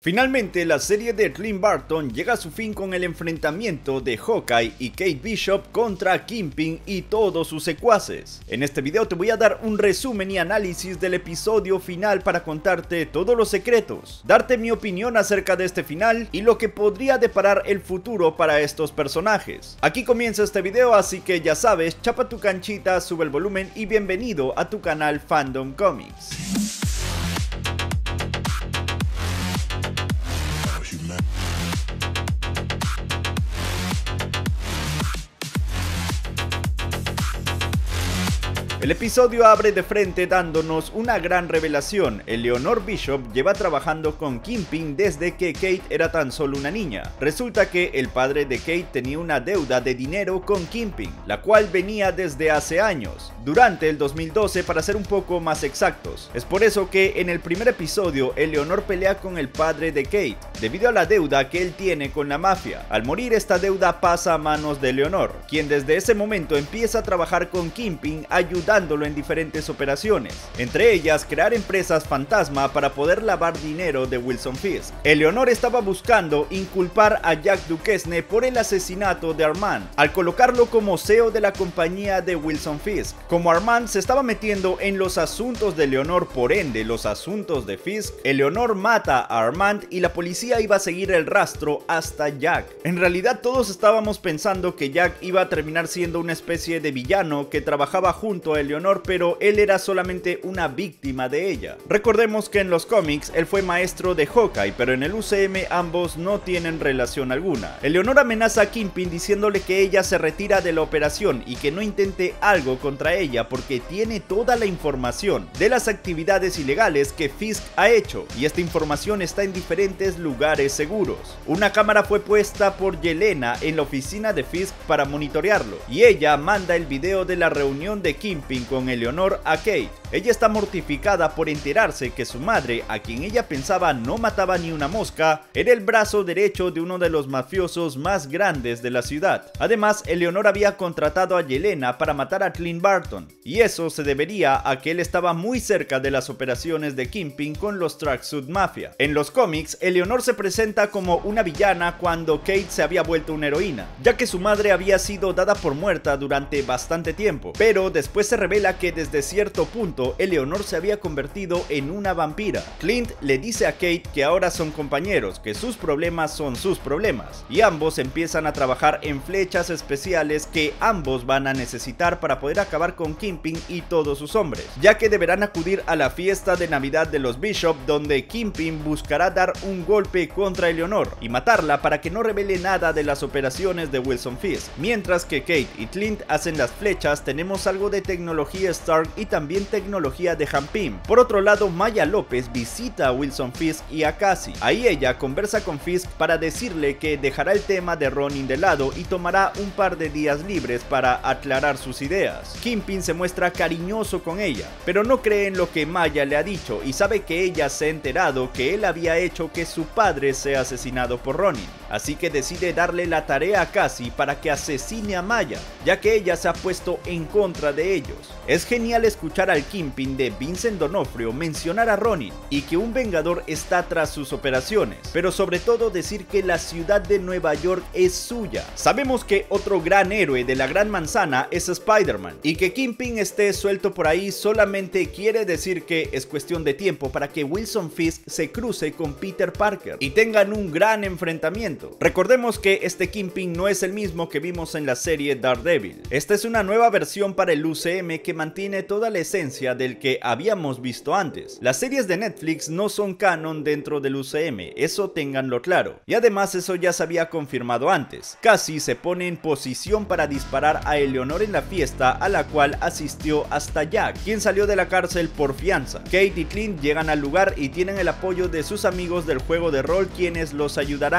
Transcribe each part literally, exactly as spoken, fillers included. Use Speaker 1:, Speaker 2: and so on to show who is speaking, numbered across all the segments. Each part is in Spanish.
Speaker 1: Finalmente, la serie de Clint Barton llega a su fin con el enfrentamiento de Hawkeye y Kate Bishop contra Kingpin y todos sus secuaces. En este video te voy a dar un resumen y análisis del episodio final para contarte todos los secretos, darte mi opinión acerca de este final y lo que podría deparar el futuro para estos personajes. Aquí comienza este video, así que ya sabes, chapa tu canchita, sube el volumen y bienvenido a tu canal Fandom Comics. El episodio abre de frente dándonos una gran revelación. Eleanor Bishop lleva trabajando con Kingpin desde que Kate era tan solo una niña. Resulta que el padre de Kate tenía una deuda de dinero con Kingpin, la cual venía desde hace años, durante el dos mil doce para ser un poco más exactos. Es por eso que en el primer episodio Eleanor pelea con el padre de Kate, debido a la deuda que él tiene con la mafia. Al morir, esta deuda pasa a manos de Eleanor, quien desde ese momento empieza a trabajar con Kingpin ayudando en diferentes operaciones, entre ellas crear empresas fantasma para poder lavar dinero de Wilson Fisk. Eleanor estaba buscando inculpar a Jack Duquesne por el asesinato de Armand, al colocarlo como C E O de la compañía de Wilson Fisk. Como Armand se estaba metiendo en los asuntos de Eleanor, por ende los asuntos de Fisk, Eleanor mata a Armand y la policía iba a seguir el rastro hasta Jack. En realidad todos estábamos pensando que Jack iba a terminar siendo una especie de villano que trabajaba junto a Eleanor, pero él era solamente una víctima de ella. Recordemos que en los cómics él fue maestro de Hawkeye, pero en el U C M ambos no tienen relación alguna. Eleanor amenaza a Kingpin diciéndole que ella se retira de la operación y que no intente algo contra ella porque tiene toda la información de las actividades ilegales que Fisk ha hecho, y esta información está en diferentes lugares seguros. Una cámara fue puesta por Yelena en la oficina de Fisk para monitorearlo, y ella manda el video de la reunión de Kingpin con Eleanor a Kate. Ella está mortificada por enterarse que su madre, a quien ella pensaba no mataba ni una mosca, era el brazo derecho de uno de los mafiosos más grandes de la ciudad. Además, Eleanor había contratado a Yelena para matar a Clint Barton, y eso se debería a que él estaba muy cerca de las operaciones de Kingpin con los Tracksuit Mafia. En los cómics, Eleanor se presenta como una villana cuando Kate se había vuelto una heroína, ya que su madre había sido dada por muerta durante bastante tiempo, pero después se revela que desde cierto punto Eleanor se había convertido en una vampira. Clint le dice a Kate que ahora son compañeros, que sus problemas son sus problemas, y ambos empiezan a trabajar en flechas especiales que ambos van a necesitar para poder acabar con Kingpin y todos sus hombres, ya que deberán acudir a la fiesta de Navidad de los Bishop, donde Kingpin buscará dar un golpe contra Eleanor y matarla para que no revele nada de las operaciones de Wilson Fisk. Mientras que Kate y Clint hacen las flechas, tenemos algo de tecnología Stark y también tecnología de Hampim. Por otro lado, Maya López visita a Wilson Fisk y a Cassie. Ahí ella conversa con Fisk para decirle que dejará el tema de Ronin de lado y tomará un par de días libres para aclarar sus ideas. Kingpin se muestra cariñoso con ella, pero no cree en lo que Maya le ha dicho y sabe que ella se ha enterado que él había hecho que su padre sea asesinado por Ronin. Así que decide darle la tarea a Cassie para que asesine a Maya, ya que ella se ha puesto en contra de ellos. Es genial escuchar al Kingpin de Vincent D'Onofrio mencionar a Ronin y que un vengador está tras sus operaciones, pero sobre todo decir que la ciudad de Nueva York es suya. Sabemos que otro gran héroe de la Gran Manzana es Spider-Man, y que Kingpin esté suelto por ahí solamente quiere decir que es cuestión de tiempo para que Wilson Fisk se cruce con Peter Parker y tengan un gran enfrentamiento. Recordemos que este Kingpin no es el mismo que vimos en la serie Daredevil. Esta es una nueva versión para el U C M que mantiene toda la esencia del que habíamos visto antes. Las series de Netflix no son canon dentro del U C M, eso ténganlo claro. Y además eso ya se había confirmado antes. Cassie se pone en posición para disparar a Eleanor en la fiesta a la cual asistió hasta Jack, quien salió de la cárcel por fianza. Kate y Clint llegan al lugar y tienen el apoyo de sus amigos del juego de rol, quienes los ayudarán en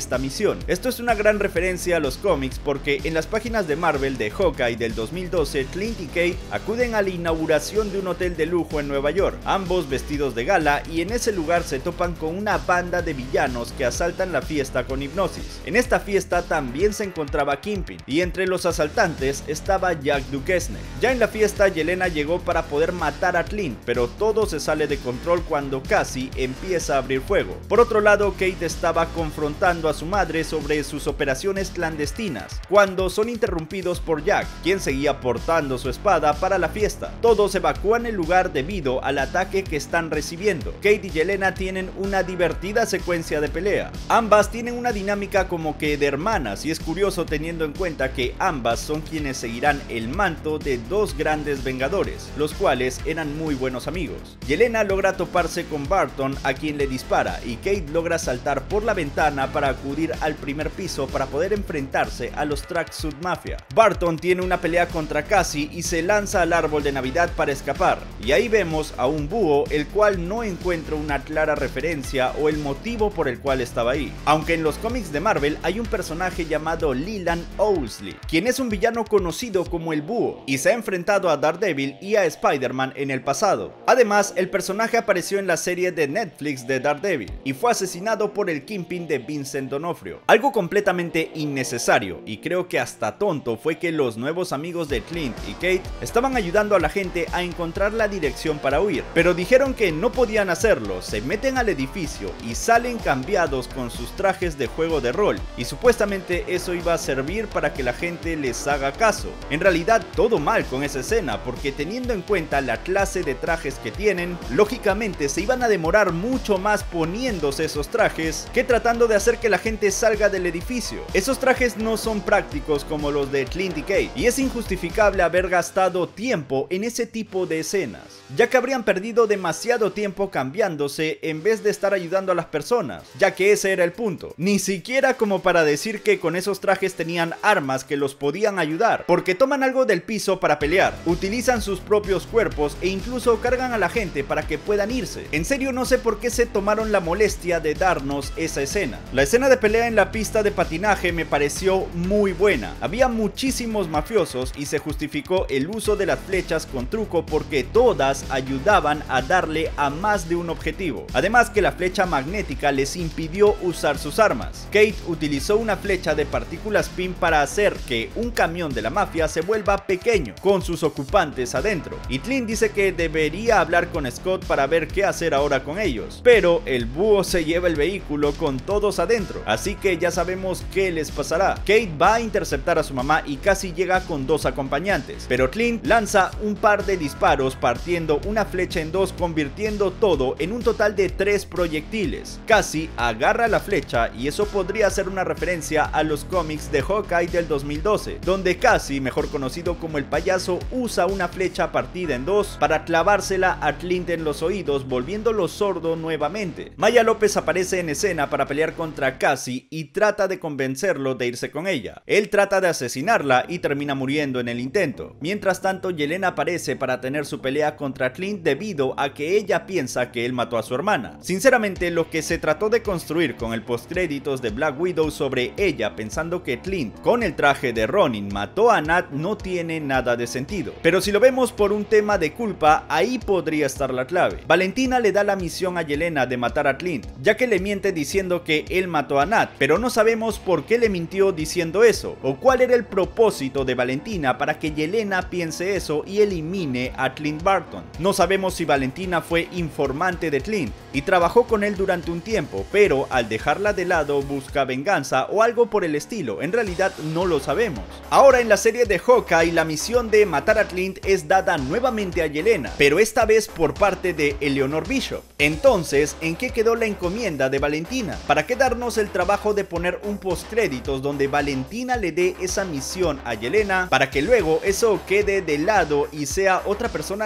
Speaker 1: esta misión. Esto es una gran referencia a los cómics porque en las páginas de Marvel de Hawkeye del dos mil doce, Clint y Kate acuden a la inauguración de un hotel de lujo en Nueva York, ambos vestidos de gala, y en ese lugar se topan con una banda de villanos que asaltan la fiesta con hipnosis. En esta fiesta también se encontraba Kingpin, y entre los asaltantes estaba Jack Duquesne. Ya en la fiesta, Yelena llegó para poder matar a Clint, pero todo se sale de control cuando Cassie empieza a abrir fuego. Por otro lado, Kate estaba confrontando a su madre sobre sus operaciones clandestinas, cuando son interrumpidos por Jack, quien seguía portando su espada para la fiesta. Todos evacúan el lugar debido al ataque que están recibiendo. Kate y Yelena tienen una divertida secuencia de pelea. Ambas tienen una dinámica como que de hermanas, y es curioso teniendo en cuenta que ambas son quienes seguirán el manto de dos grandes vengadores, los cuales eran muy buenos amigos. Yelena logra toparse con Barton, a quien le dispara, y Kate logra saltar por la ventana para acudir al primer piso para poder enfrentarse a los Tracksuit Mafia. Barton tiene una pelea contra Cassie y se lanza al árbol de Navidad para escapar, y ahí vemos a un búho, el cual no encuentra una clara referencia o el motivo por el cual estaba ahí, aunque en los cómics de Marvel hay un personaje llamado Leland Owlsley, quien es un villano conocido como el Búho, y se ha enfrentado a Daredevil y a Spider-Man en el pasado. Además, el personaje apareció en la serie de Netflix de Daredevil, y fue asesinado por el Kingpin de Vincent D'Onofrio. Algo completamente innecesario, y creo que hasta tonto, fue que los nuevos amigos de Clint y Kate estaban ayudando a la gente a encontrar la dirección para huir, pero dijeron que no podían hacerlo, se meten al edificio y salen cambiados con sus trajes de juego de rol, y supuestamente eso iba a servir para que la gente les haga caso. En realidad todo mal con esa escena, porque teniendo en cuenta la clase de trajes que tienen, lógicamente se iban a demorar mucho más poniéndose esos trajes que tratando de hacer que la gente salga del edificio. Esos trajes no son prácticos como los de Clint y Kate, y es injustificable haber gastado tiempo en ese tipo de escenas, ya que habrían perdido demasiado tiempo cambiándose en vez de estar ayudando a las personas, ya que ese era el punto. Ni siquiera como para decir que con esos trajes tenían armas que los podían ayudar, porque toman algo del piso para pelear, utilizan sus propios cuerpos e incluso cargan a la gente para que puedan irse. En serio no sé por qué se tomaron la molestia de darnos esa escena. La escena de pelea en la pista de patinaje me pareció muy buena. Había muchísimos mafiosos y se justificó el uso de las flechas con truco porque todas ayudaban a darle a más de un objetivo. Además que la flecha magnética les impidió usar sus armas. Kate utilizó una flecha de partículas P I M para hacer que un camión de la mafia se vuelva pequeño, con sus ocupantes adentro. Y Clint dice que debería hablar con Scott para ver qué hacer ahora con ellos, pero el búho se lleva el vehículo con todos adentro, así que ya sabemos qué les pasará. Kate va a interceptar a su mamá y casi llega con dos acompañantes, pero Clint lanza un par de disparos partiendo una flecha en dos, convirtiendo todo en un total de tres proyectiles. Cassie agarra la flecha, y eso podría ser una referencia a los cómics de Hawkeye del dos mil doce, donde Cassie, mejor conocido como el payaso, usa una flecha partida en dos para clavársela a Clint en los oídos, volviéndolo sordo nuevamente. Maya López aparece en escena para pelear contra Cassie y trata de convencerlo de irse con ella. Él trata de asesinarla y termina muriendo en el intento. Mientras tanto, Yelena aparece para tener su pelea contra Clint debido a que ella piensa que él mató a su hermana. Sinceramente, lo que se trató de construir con el postcréditos de Black Widow sobre ella pensando que Clint con el traje de Ronin mató a Nat no tiene nada de sentido. Pero si lo vemos por un tema de culpa, ahí podría estar la clave. Valentina le da la misión a Yelena de matar a Clint, ya que le miente diciendo que él mató a Nat, pero no sabemos por qué le mintió diciendo eso, o cuál era el propósito de Valentina para que Yelena piense eso y elimine a Clint Barton. No sabemos si Valentina fue informante de Clint y trabajó con él durante un tiempo, pero al dejarla de lado busca venganza o algo por el estilo. En realidad no lo sabemos. Ahora en la serie de Hawkeye, la misión de matar a Clint es dada nuevamente a Yelena, pero esta vez por parte de Eleanor Bishop. Entonces, ¿en qué quedó la encomienda de Valentina? ¿Para qué darnos el trabajo de poner un postcréditos donde Valentina le dé esa misión a Yelena para que luego eso quede de lado y sea otra persona la que le dé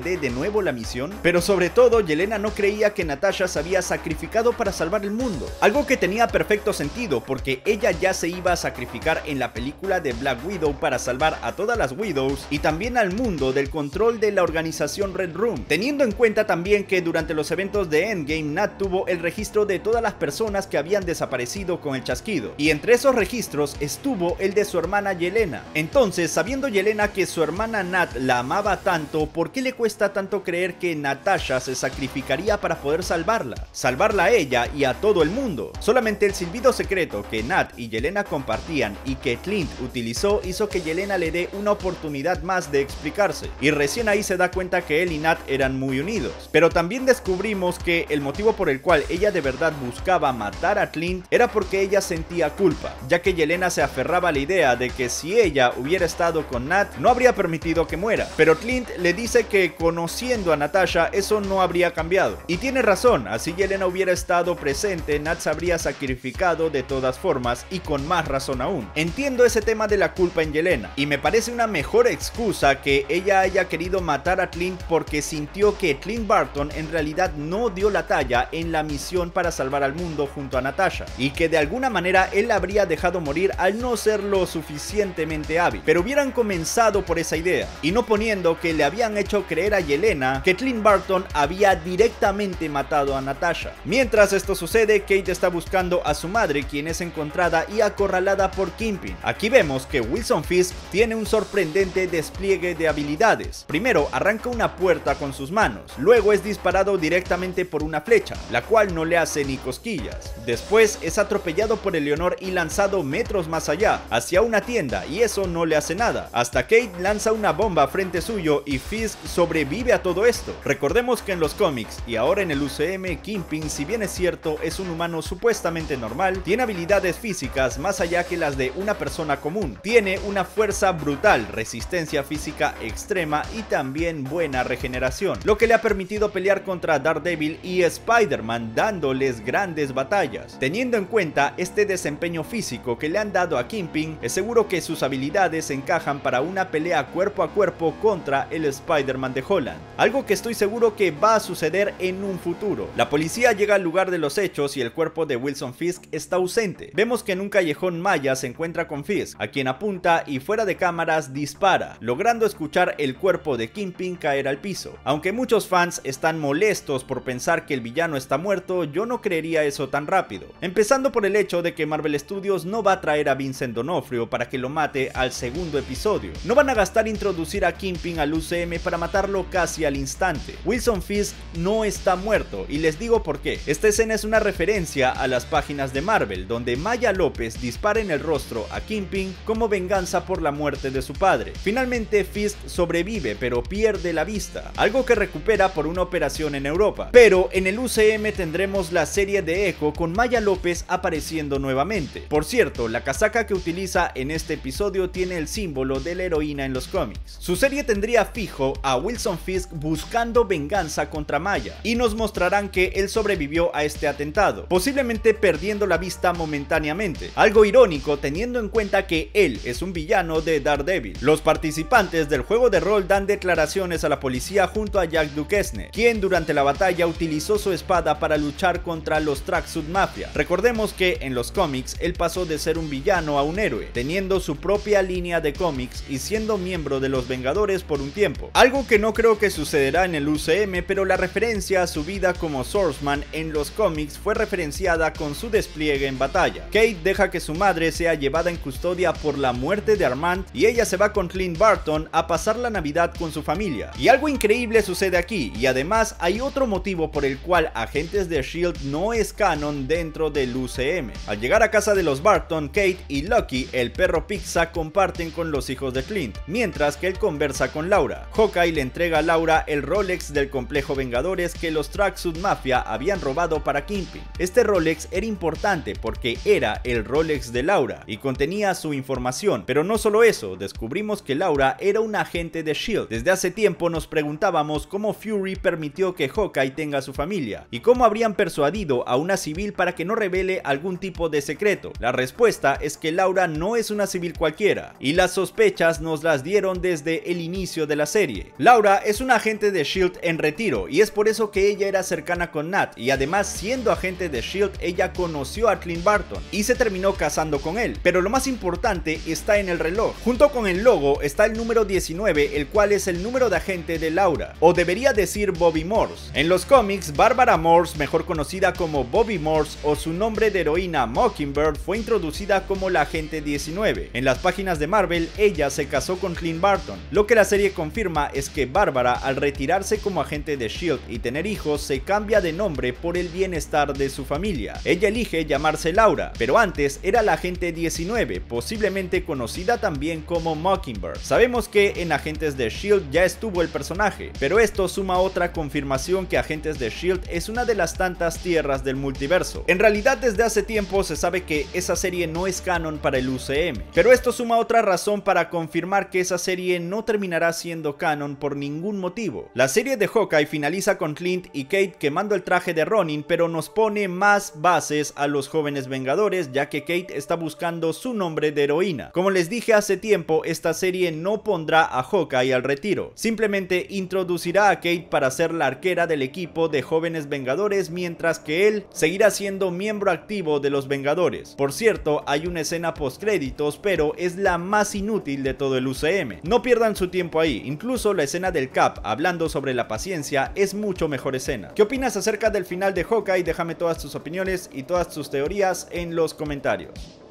Speaker 1: dé de nuevo la misión, pero sobre todo Yelena no creía que Natasha se había sacrificado para salvar el mundo, algo que tenía perfecto sentido porque ella ya se iba a sacrificar en la película de Black Widow para salvar a todas las Widows y también al mundo del control de la organización Red Room, teniendo en cuenta también que durante los eventos de Endgame Nat tuvo el registro de todas las personas que habían desaparecido con el chasquido, y entre esos registros estuvo el de su hermana Yelena. Entonces, sabiendo Yelena que su hermana Nat la amaba tanto, ¿por qué le cuesta tanto creer que Natasha se sacrificaría para poder salvarla? Salvarla a ella y a todo el mundo. Solamente el silbido secreto que Nat y Yelena compartían y que Clint utilizó hizo que Yelena le dé una oportunidad más de explicarse, y recién ahí se da cuenta que él y Nat eran muy unidos. Pero también descubrimos que el motivo por el cual ella de verdad buscaba matar a Clint era porque ella sentía culpa, ya que Yelena se aferraba a la idea de que si ella hubiera estado con Nat no habría permitido que muera, pero Clint le dice que conociendo a Natasha eso no habría cambiado, y tiene razón. Así Yelena hubiera estado presente, Nat se habría sacrificado de todas formas y con más razón aún. Entiendo ese tema de la culpa en Yelena, y me parece una mejor excusa que ella haya querido matar a Clint porque sintió que Clint Barton en realidad no dio la talla en la misión para salvar al mundo junto a Natasha, y que de alguna manera él la habría dejado morir al no ser lo suficientemente hábil. Pero hubieran comenzado por esa idea, y no poniendo que le habían hecho creer a Yelena que Clint Barton había directamente matado a Natasha. Mientras esto sucede, Kate está buscando a su madre, quien es encontrada y acorralada por Kingpin. Aquí vemos que Wilson Fisk tiene un sorprendente despliegue de habilidades. Primero arranca una puerta con sus manos, luego es disparado directamente por una flecha, la cual no le hace ni cosquillas. Después es atropellado por Eleanor y lanzado metros más allá, hacia una tienda, y eso no le hace nada, hasta Kate lanza una bomba frente suyo y Fisk sobrevive a todo esto. Recordemos que en los cómics y ahora en el U C M, Kingpin, si bien es cierto es un humano supuestamente normal, tiene habilidades físicas más allá que las de una persona común. Tiene una fuerza brutal, resistencia física extrema y también buena regeneración, lo que le ha permitido pelear contra Daredevil y Spider-Man dándoles grandes batallas. Teniendo en cuenta este desempeño físico que le han dado a Kingpin, es seguro que sus habilidades encajan para una pelea cuerpo a cuerpo contra el Spider-Man de Holland, algo que estoy seguro que va a suceder en un futuro. La policía llega al lugar de los hechos y el cuerpo de Wilson Fisk está ausente. Vemos que en un callejón maya se encuentra con Fisk, a quien apunta y fuera de cámaras dispara, logrando escuchar el cuerpo de Kingpin caer al piso. Aunque muchos fans están molestos por pensar que el villano está muerto, yo no creería eso tan rápido. Empezando por el hecho de que Marvel Studios no va a traer a Vincent D'Onofrio para que lo mate al segundo episodio. No van a gastar introducir a Kingpin al U C M para matarlo casi al instante. Wilson Fisk no está muerto, y les digo por qué. Esta escena es una referencia a las páginas de Marvel, donde Maya López dispara en el rostro a Kingpin como venganza por la muerte de su padre. Finalmente Fisk sobrevive, pero pierde la vista, algo que recupera por una operación en Europa. Pero en el U C M tendremos la serie de Echo con Maya López apareciendo nuevamente. Por cierto, la casaca que utiliza en este episodio tiene el símbolo de la heroína en los cómics. Su serie tendría fijo a Wilson Fisk buscando venganza contra Maya, y nos mostrarán que él sobrevivió a este atentado, posiblemente perdiendo la vista momentáneamente, algo irónico teniendo en cuenta que él es un villano de Daredevil. Los participantes del juego de rol dan declaraciones a la policía junto a Jack Duquesne, quien durante la batalla utilizó su espada para luchar contra los Tracksuit Mafia. Recordemos que en los cómics él pasó de ser un villano a un héroe, teniendo su propia línea de cómics y siendo miembro de los Vengadores por un tiempo, algo que no creo que sucederá en el U C M, pero la referencia a su vida como Swordsman en los cómics fue referenciada con su despliegue en batalla. Kate deja que su madre sea llevada en custodia por la muerte de Armand y ella se va con Clint Barton a pasar la Navidad con su familia. Y algo increíble sucede aquí, y además hay otro motivo por el cual Agentes de S H I E L D no es canon dentro del U C M. Al llegar a casa de los Barton, Kate y Lucky, el perro pizza, comparten con los hijos de Clint, mientras que él conversa con Laura. Hawkeye le entrega a Laura el Rolex del complejo Vengadores que los Tracksuit Mafia habían robado para Kingpin. Este Rolex era importante porque era el Rolex de Laura y contenía su información, pero no solo eso, descubrimos que Laura era un agente de S H I E L D. Desde hace tiempo nos preguntábamos cómo Fury permitió que Hawkeye tenga su familia y cómo habrían persuadido a una civil para que no revele algún tipo de secreto. La respuesta es que Laura no es una civil cualquiera, y las sospechas nos las dieron desde el inicio de la serie. Laura Laura es una agente de Shield en retiro y es por eso que ella era cercana con Nat, y además siendo agente de Shield ella conoció a Clint Barton y se terminó casando con él. Pero lo más importante está en el reloj. Junto con el logo está el número diecinueve, el cual es el número de agente de Laura, o debería decir Bobby Morse. En los cómics, Barbara Morse, mejor conocida como Bobby Morse o su nombre de heroína Mockingbird, fue introducida como la agente diecinueve. En las páginas de Marvel, ella se casó con Clint Barton. Lo que la serie confirma es que Bárbara, al retirarse como agente de Shield y tener hijos, se cambia de nombre por el bienestar de su familia. Ella elige llamarse Laura, pero antes era la agente diecinueve, posiblemente conocida también como Mockingbird. Sabemos que en Agentes de Shield ya estuvo el personaje, pero esto suma otra confirmación que Agentes de Shield es una de las tantas tierras del multiverso. En realidad, desde hace tiempo se sabe que esa serie no es canon para el U C M, pero esto suma otra razón para confirmar que esa serie no terminará siendo canon por ningún motivo. La serie de Hawkeye finaliza con Clint y Kate quemando el traje de Ronin, pero nos pone más bases a los jóvenes Vengadores, ya que Kate está buscando su nombre de heroína. Como les dije hace tiempo, esta serie no pondrá a Hawkeye al retiro, simplemente introducirá a Kate para ser la arquera del equipo de jóvenes Vengadores, mientras que él seguirá siendo miembro activo de los Vengadores. Por cierto, hay una escena post créditos, pero es la más inútil de todo el U C M. No pierdan su tiempo ahí, incluso la escena del Cap hablando sobre la paciencia es mucho mejor escena. ¿Qué opinas acerca del final de Hawkeye? Déjame todas tus opiniones y todas tus teorías en los comentarios.